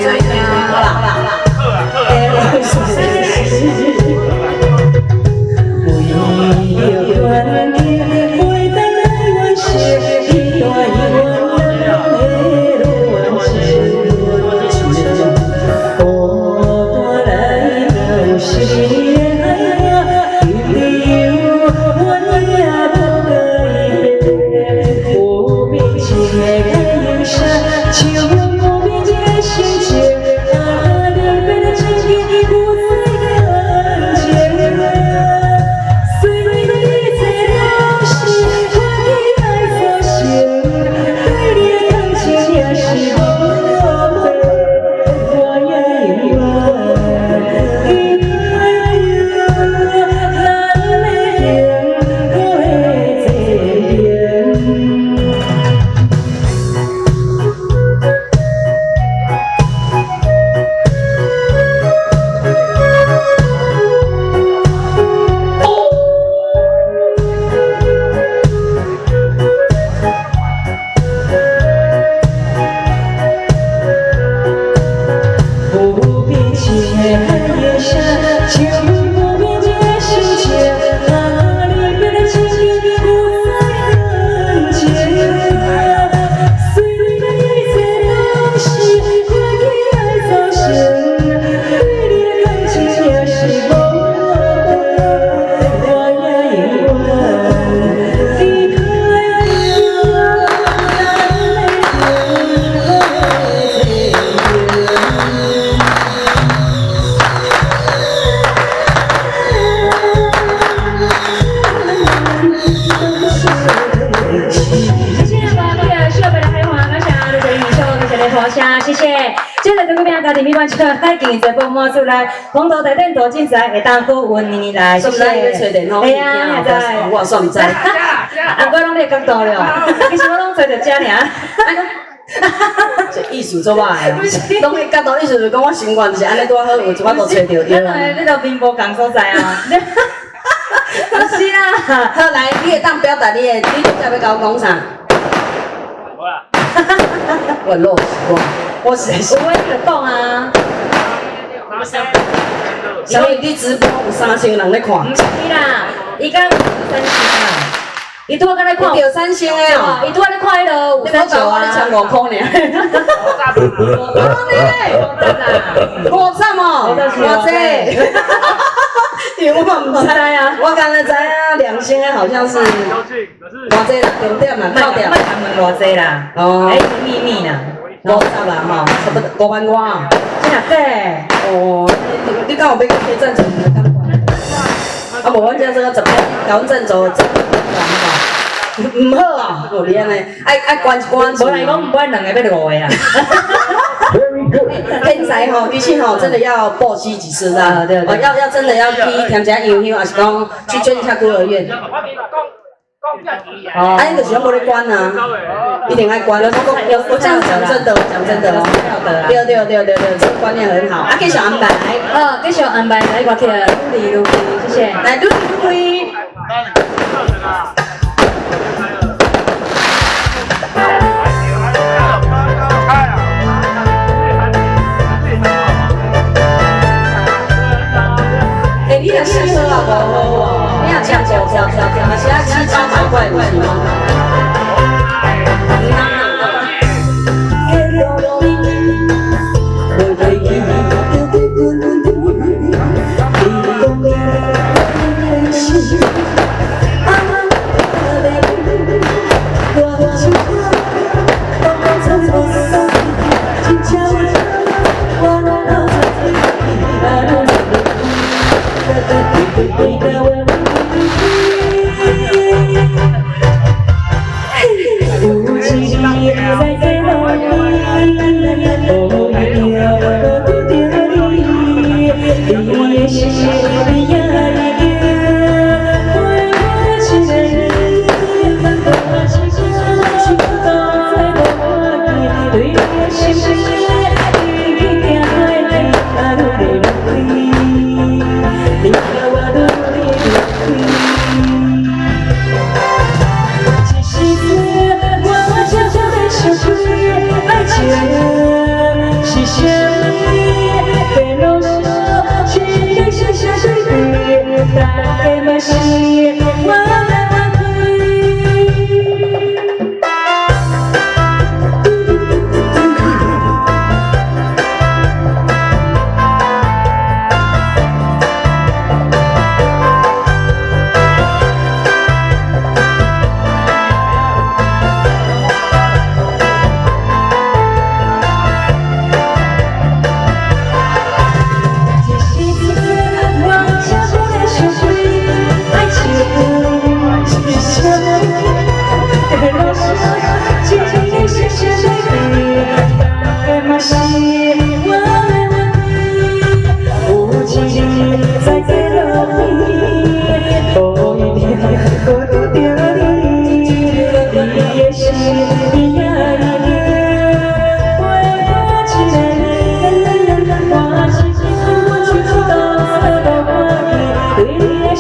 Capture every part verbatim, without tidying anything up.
做听，好啦好啦好啦。哎，是是是。 海景在播播出来，红头台电多精彩，会当好运年来。 是不是要吹电风？ 哎呀，现在我算唔知。 啊，我拢咧角度了，其实我拢吹着遮尔。 这意思做歹啊！拢咧角度，意思就是讲我心愿是安尼多好，有一摆都吹着对啊。 你都面无共所在啊。不是啦， 好来，你会当表达你的，你今仔要甲我讲啥？好啦。我落我，我是有话就讲啊。 所以你直播有三千人咧看？ 唔是啦，伊讲三千啊，伊拄仔在咧看。 有三千个哦， 伊拄仔咧看迄个有三九啊。 你抢五块呢？五十哦，偌济？我嘛唔知啊，我刚才知啊，两千个好像是偌济啦，重点啦，到点。 莫谈问偌济啦，哦，哎，秘密啦。 五十啦吼，差不多五万外啊。 真啊假？ 哦，你敢有要去贴赞助的感觉？啊，无阮遮这个十八，甲阮赞助赞助人吼，唔好啊，有你安尼，爱爱关一关。 无来讲，唔管两个要五个啦。 天才吼，而且吼，真的要报喜几次啦， 对对， 要要真的要去添加油油，还是讲去捐一下孤儿院。哦，啊，你就是要无咧关啊，一定爱关。我我这样讲真的，讲真的哦。对对对对对，这个观念很好。啊，继续安排。 哦，继续安排来我去了，努力努力，谢谢。 来，努力努力。哎，你若适合啊，无好哦，你若这样跳跳跳跳，而且要七招八怪，不是吗？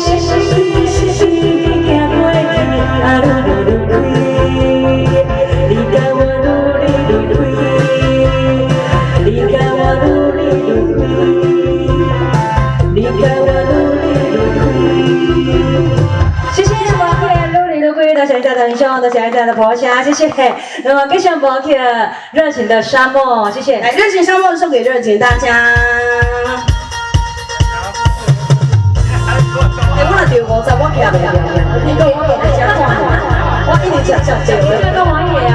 多谢爱在的婆虾，谢谢。那么，更想播去热情的沙漠，谢谢。 来，热情沙漠送给热情大家。哎，我若丢五十，我徛袂了。你讲我落来遮看我，我一年吃吃少。 这个王爷啊，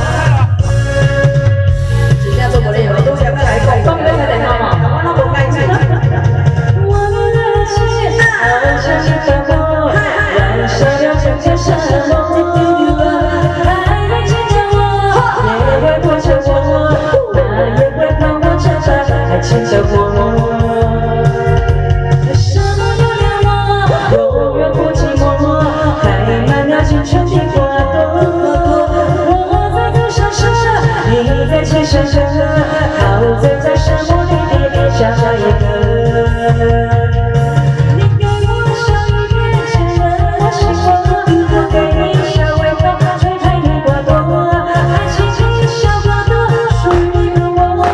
真正做无咧，都想要来讲。 讲要才电话嘛， 我拢无改进。我们的心啊，像是灯火，燃烧了整片沙漠。牵着我，什么都让我永远不寂寞，开满了青春的花朵。我在路上车，你在骑上车，陶醉在沙漠里的小一个。你给我笑一点，牵着我心窝，我给你小微风，吹开你花朵，爱情的小花朵属于我。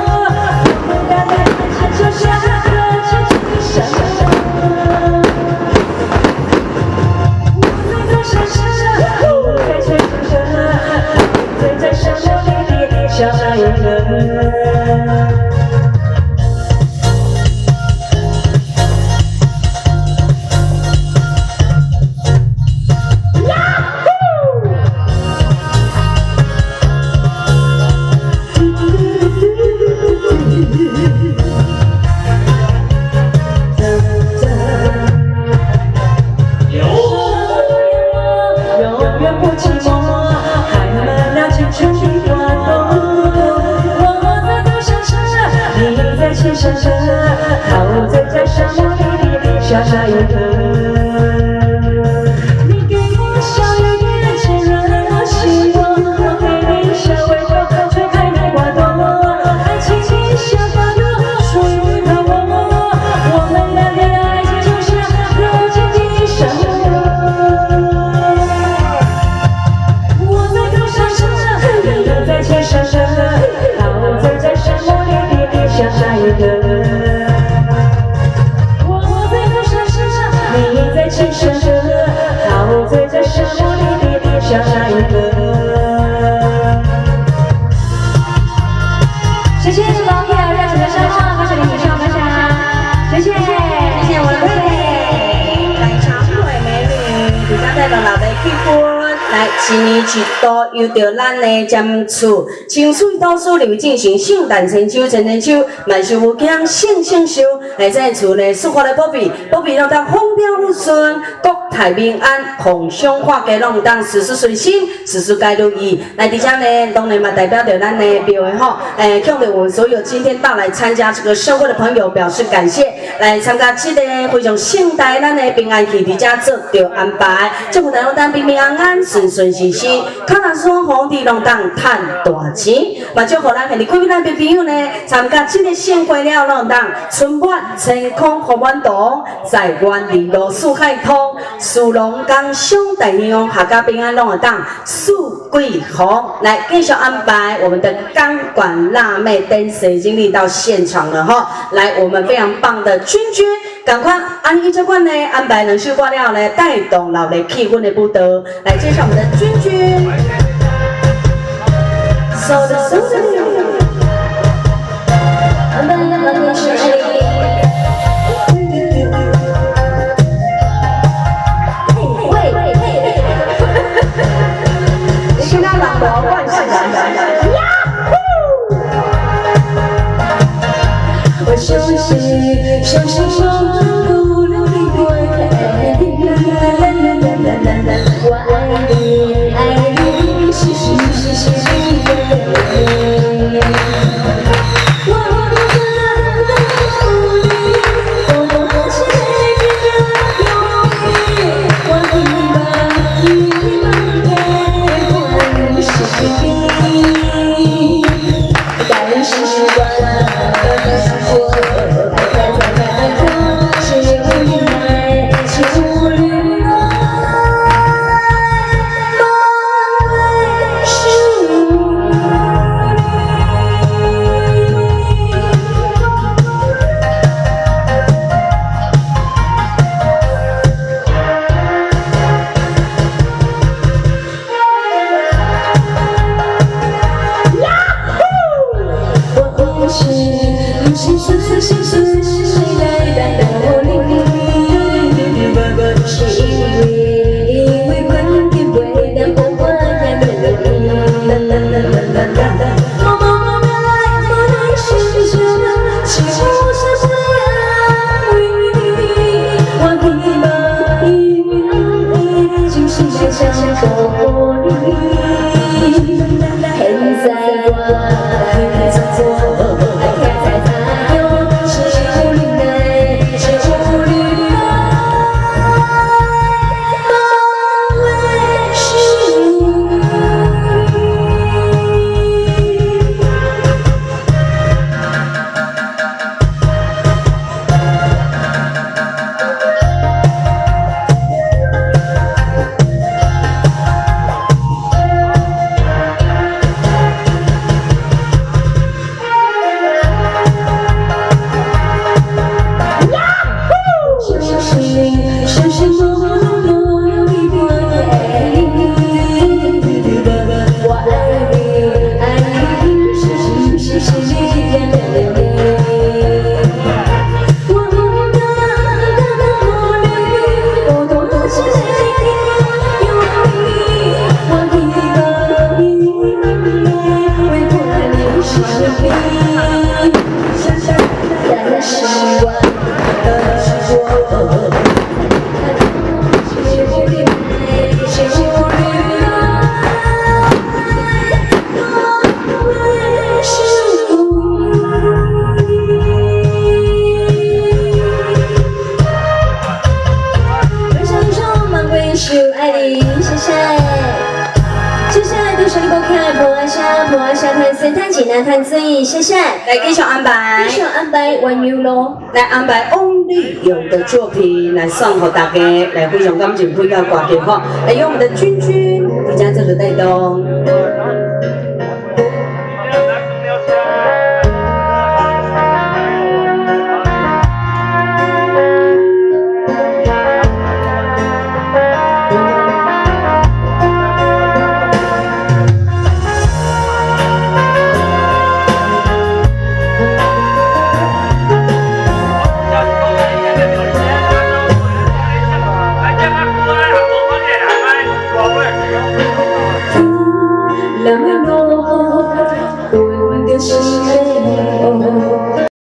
就像个轻轻的沙漠，我在路上车，你在吹着车，醉在沙漠里的小一个。小小一个，你给我笑一点，牵着我心窝，我给你小微风，吹开你花朵，爱情的小花朵属于我，我们两个的爱情就像热情的沙漠。我在路上车，你在骑上车，陶醉在沙漠里的小小一个。你在骑上车，陶醉在沙漠里的小一个。谢谢老铁热情的沙漠，感谢你们上分享，谢谢谢谢我的妹妹，来长腿美女，比较带着老的气氛。来，新年一度又到咱的占厝清水祖师里进行圣诞千秋千千秋，万事有奖胜胜收。来，这厝呢，舒服的宝贝，宝贝让当风调雨顺，国泰民安，共享化家拢当事事顺心，事事皆如意。来，伫遮呢，当然嘛代表着咱的庙会吼，诶，向着我们所有今天到来参加这个盛会的朋友表示感谢。来参加这个非常盛大咱的平安喜伫遮做着安排，祝福大家当平平安安。顺顺时时，较难说皇帝拢当赚大钱，嘛祝福咱下日各位咱的朋友呢，参加这个盛会了，拢当春满天空福满堂，在愿日落四海通，四龙江上大洋，下家平安拢会当四季红。来继续安排我们的钢管辣妹灯水经历到现场了哈，来我们非常棒的君君。赶快按依这款呢安排两首歌了呢，带动老的气氛的步调，来介绍我们的君君。So the so the， 我们的是谁？嘿嘿嘿，你听到朗罗万事人，呀呼！我休息休息休息。我爱你，爱你，是是是是是的。我不知道你，我不是你的永远，我一把一把给换是你，但是习惯了，我还在在在是无奈，是无奈。 心事心事谁来担当你？是因为因为困境为了我我也努力。我梦来我来寻找，是我是这样为你。我希望你就是在想过你。现在我。谈水，谢谢。 来继续安排， 继续安排玩游咯。 来安排翁立友的作品来送给大家，来非常感谢配合歌曲哈，来由我们的君君比较这个带动。